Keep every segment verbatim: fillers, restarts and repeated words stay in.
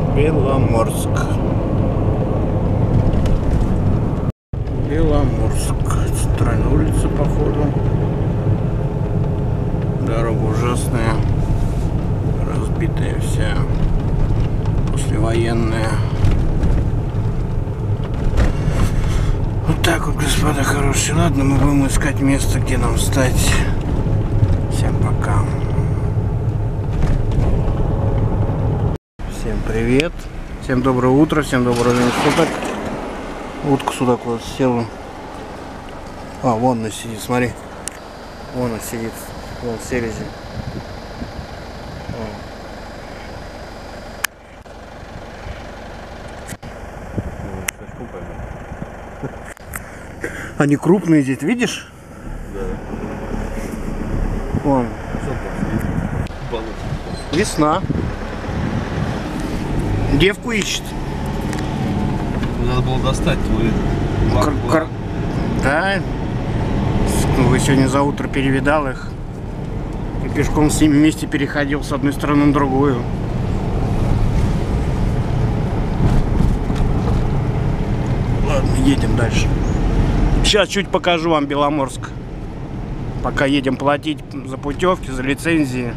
Беломорск. Беломорск. Центральная улица, походу. Дорога ужасная. Разбитая вся. Послевоенная. Вот так вот, господа хорошие. Ладно, мы будем искать место, где нам встать. Всем пока. Всем привет. Всем доброе утро. Всем доброго дня суток. Утку сюда куда-то села. А, вон она сидит, смотри. Вон она сидит. Вон селезень. Они крупные здесь, видишь? Да. Вон. Весна. Девку ищет. Надо было достать твой Кр кр да. Вы сегодня за утро перевидал их. И пешком с ними вместе переходил с одной стороны на другую. Ладно, едем дальше. Сейчас чуть покажу вам Беломорск. Пока едем платить за путевки, за лицензии.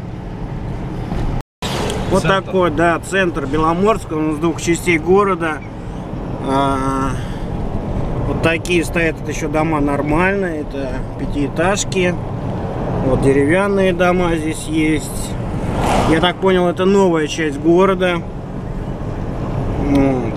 Вот центр. Такой, да, центр Беломорска, он из двух частей города. А, вот такие стоят, это еще дома нормальные, это пятиэтажки. Вот деревянные дома здесь есть. Я так понял, это новая часть города. Вот.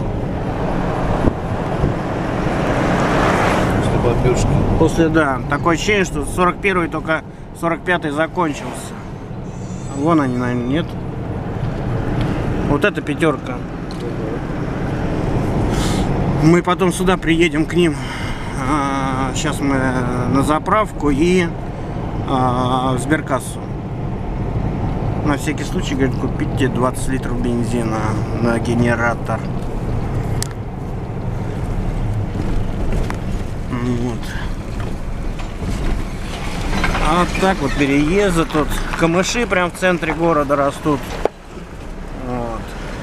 После, да, такое ощущение, что сорок первый только сорок пятый закончился. Вон они, наверное, нет. Вот это пятерка. Мы потом сюда приедем к ним. А, сейчас мы на заправку и а, в сберкассу. На всякий случай, говорит, купите двадцать литров бензина на генератор. Вот. А вот так вот переезды тут. Камыши прям в центре города растут. Вот.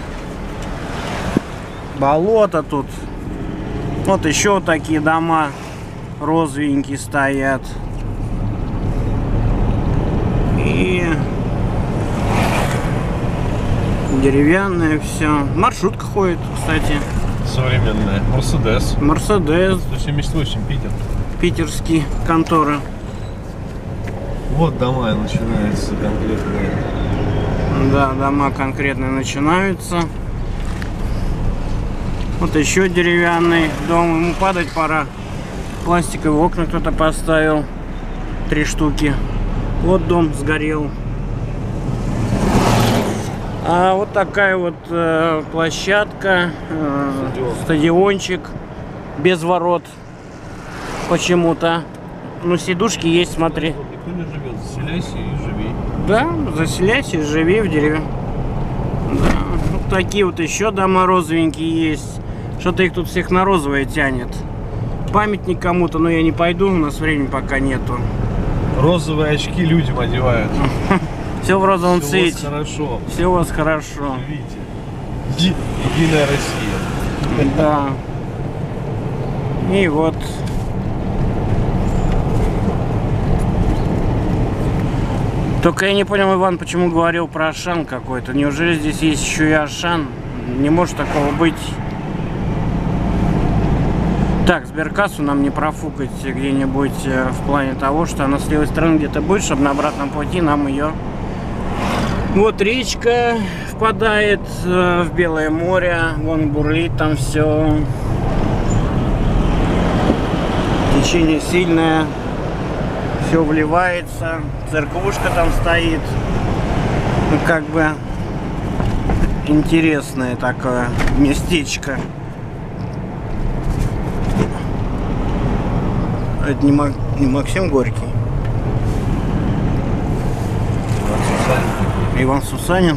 Болото тут. Вот еще такие дома розовенькие стоят. И деревянное все. Маршрутка ходит, кстати. Современная. Мерседес. Мерседес. сто семьдесят восемь, Питер. Питерский контора. Вот дома начинаются конкретные. Да, дома конкретно начинаются. Вот еще деревянный дом. Ему падать пора. Пластиковые окна кто-то поставил. Три штуки. Вот дом сгорел. А вот такая вот э, площадка. Э, стадиончик. Без ворот. Почему-то. Ну, сидушки есть, смотри. Никто не живет. Заселяйся и живи. Да, заселяйся и живи в деревне. Да. Вот такие вот еще дома розовенькие есть. Что-то их тут всех на розовое тянет. Памятник кому-то, но я не пойду, у нас времени пока нету. Розовые очки людям одевают. Все в розовом Все цвете. у вас хорошо. Все у вас хорошо. Живите. Единая Россия. Да. И вот. Только я не понял, Иван, почему говорил про Ашан какой-то. Неужели здесь есть еще и Ашан? Не может такого быть. Так, сберкассу нам не профукать где-нибудь в плане того, что она с левой стороны где-то будет, чтобы на обратном пути нам ее... Вот речка впадает в Белое море, вон бурлит там все. Течение сильное, все вливается, церквушка там стоит. Ну, как бы интересное такое местечко. Это не, Мак... не Максим Горький. Иван Сусанин.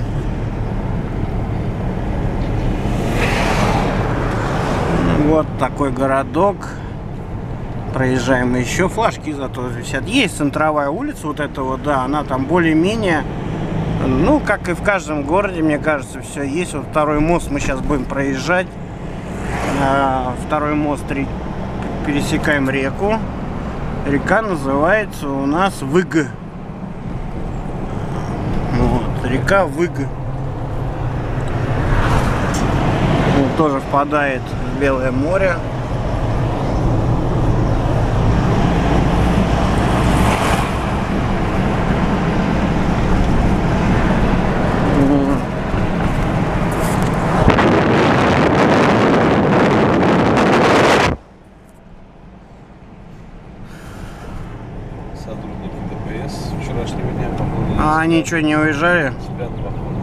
Вот такой городок. Проезжаем еще. Флажки зато висят. Есть центровая улица, вот эта вот, да, она там более-менее Ну, как и в каждом городе, мне кажется, все есть. Вот второй мост мы сейчас будем проезжать. Второй мост, пересекаем реку. Река называется у нас Выг. Вот, река Выг. Вот, тоже впадает в Белое море. Сотрудники ДПС вчерашнего дня, по-моему. А они что, не уезжали? Спят, походу.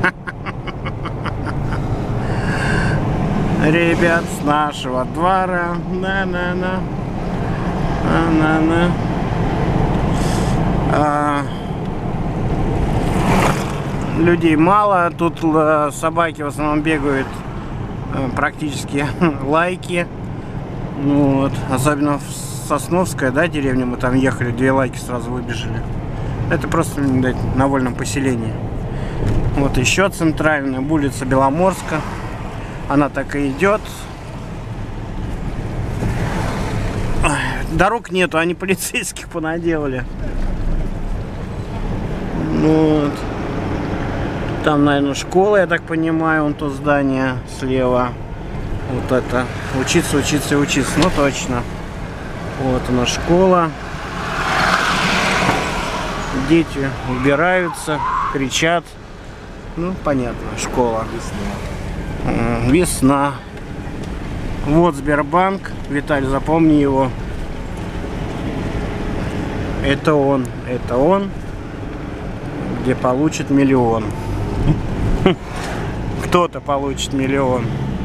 Ребят с нашего двора. На-на-на. На-на-на. А, людей мало. Тут собаки в основном бегают практически лайки. Вот. Особенно в Сосновская, да, деревня, мы там ехали, две лайки сразу выбежали. Это просто, видать, на вольном поселении. Вот еще центральная улица Беломорска. Она так и идет. Дорог нету, они полицейских понаделали. Вот. Там, наверное, школа, я так понимаю, вон то здание слева. Вот это. Учиться, учиться и учиться. Ну, точно. Вот она, школа. Дети убираются, кричат. Ну, понятно, школа. Весна. Весна. Вот Сбербанк. Виталий, запомни его. Это он. Это он. Где получит миллион. Кто-то получит миллион.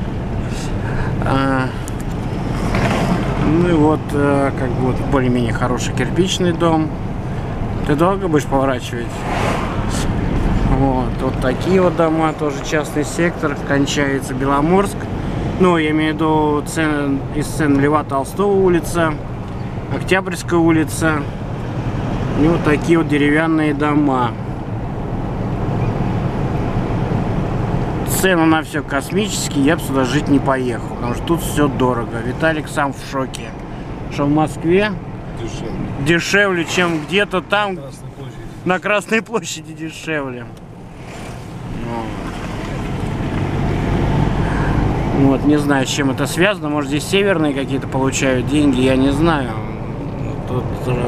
Ну и вот, как бы, вот более-менее хороший кирпичный дом. Ты долго будешь поворачивать? Вот, вот такие вот дома, тоже частный сектор, кончается Беломорск. Ну, я имею в виду цен, из цен Льва Толстого улица, Октябрьская улица. И вот такие вот деревянные дома. Цены на все космические, я бы сюда жить не поехал, потому что тут все дорого. Виталик сам в шоке, что в Москве Дешевле. дешевле, чем где-то там, Красной площади. на Красной площади дешевле. Вот, не знаю, с чем это связано. Может, здесь северные какие-то получают деньги, я не знаю. Тут...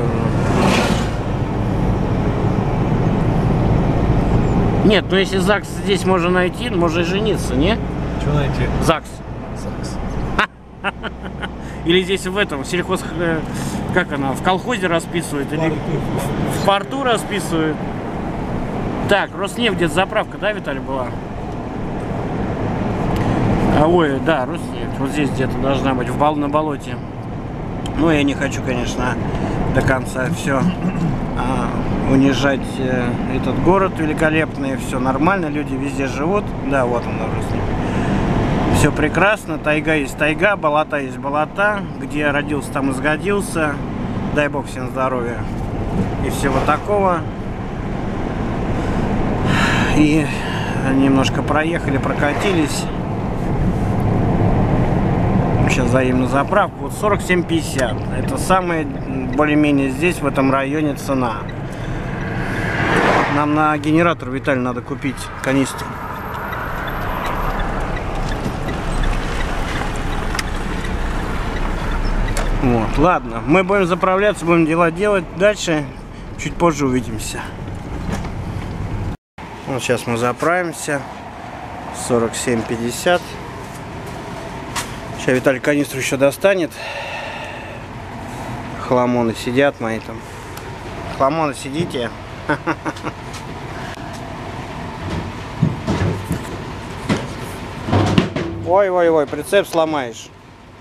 Нет, ну если ЗАГС здесь можно найти, можно и жениться, не? Что найти? ЗАГС. ЗАГС. Или здесь в этом, сельхоз... Как она, в колхозе расписывает? Или в порту расписывает? Так, Роснефть, где-то заправка, да, Виталий, была? А, ой, да, Роснефть. Вот здесь где-то должна быть, в бол на болоте. Ну, я не хочу, конечно, до конца все а, унижать э, этот город великолепный. Все нормально, люди везде живут. Да, вот он, Роснефть. Все прекрасно, тайга есть тайга, болота есть болота. Где я родился, там и сгодился. Дай бог всем здоровья и всего такого. И немножко проехали, прокатились. Сейчас заедем на заправку. Вот сорок семь пятьдесят. Это самая более-менее здесь, в этом районе, цена. Нам на генератор, Виталий, надо купить канистру. Вот, ладно, мы будем заправляться, будем дела делать. Дальше чуть позже увидимся. Вот сейчас мы заправимся. сорок семь пятьдесят. Сейчас Виталий канистру еще достанет. Хламоны сидят мои там. Хламоны, сидите. Ой-ой-ой, прицеп сломаешь.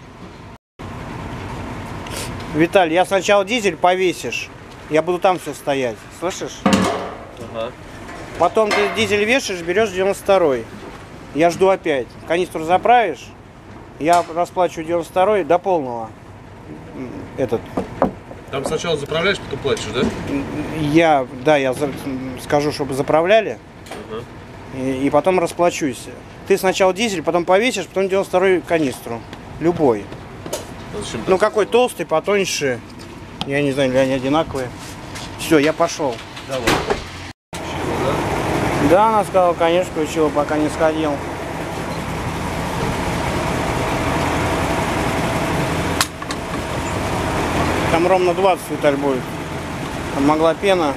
Виталий, я сначала дизель повесишь. Я буду там все стоять. Слышишь? Ага. Потом ты дизель вешаешь, берешь девяносто второй. Я жду опять. Канистру заправишь. Я расплачиваю девяносто второй до полного. Этот. Там сначала заправляешь, потом платишь, да? Я, да, я за- скажу, чтобы заправляли, Ага. и, и потом расплачусь. Ты сначала дизель, потом повесишь, потом девяносто вторую канистру. Любой. А зачем Ну так? какой толстый, потоньше. Я не знаю, или они одинаковые. Все, я пошел. Давай. Да, она сказала, конечно, включила, пока не сходил. Там ровно двадцать, Виталь, будет. Там могла пена.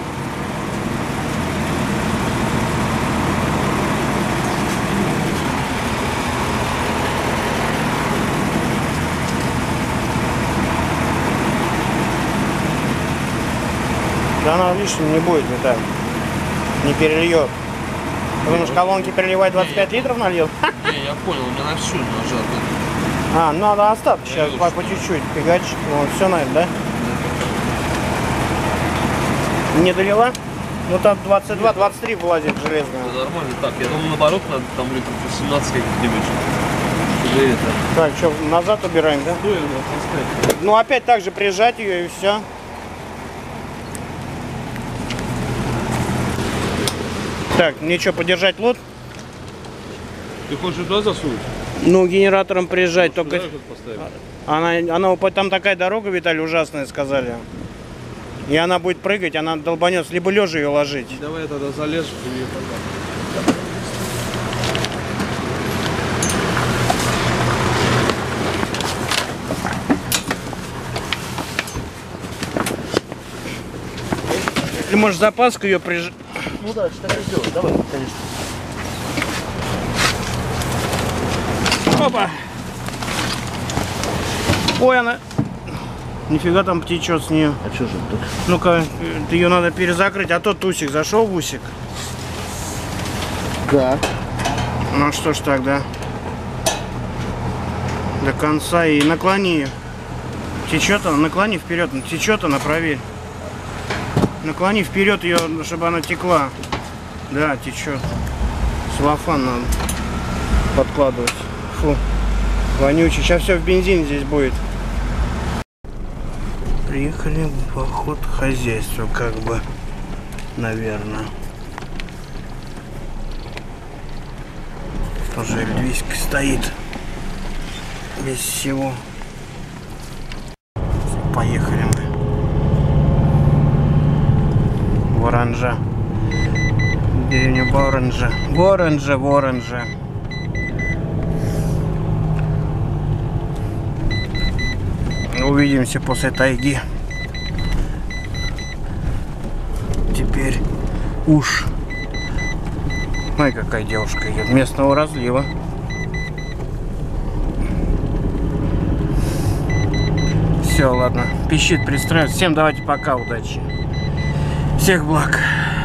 Да она лишним не будет, Виталь. Не перельет. Потому что колонки переливать двадцать пять литров нальет. Не, я понял, у меня на всю нажат. А, ну надо остаток Я сейчас вижу, по, что по чуть-чуть фигачить. Вот, все, наверное, да? Не долила? Ну там двадцать два двадцать три влазит железная. Это нормально. Так, я думаю, наоборот, надо там литров восемнадцать каких-нибудь. Чтобы это... Так, что, назад убираем, да? Ну, надо поставить. Ну опять так же прижать ее и все. Так, мне что, подержать лот? Ты хочешь туда засунуть? Ну, генератором прижать, Сюда только... что-то поставить? Она, она, там такая дорога, Виталий, ужасная, сказали. И она будет прыгать, она долбанется, либо лежа ее ложить. Давай я тогда залезу, ты мне покажешь. Или может запаску ее прижать? Ну да, что так и сделай. Давай, конечно. Опа! Ой, она... Нифига там течет с нее. А что же тут? Ну-ка, ее надо перезакрыть, а то тусик зашел в усик. Да. Ну что ж тогда. До конца и наклони ее. Течет она, наклони вперед, течет она, проверь. Наклони вперед ее, чтобы она текла. Да, течет. Целлофан надо подкладывать. Фу, вонючий. Сейчас все в бензине здесь будет. Приехали в поход хозяйства, как бы, наверное. Тоже эльдвийский стоит. Без всего. Поехали мы. Воронжа. Деревня Воронжа. Воронжа, Воронжа. Увидимся после тайги. Теперь уж. Ой, какая девушка идет. Местного разлива. Все, ладно. Пищит, пристраивается. Всем давайте пока, удачи. Всех благ.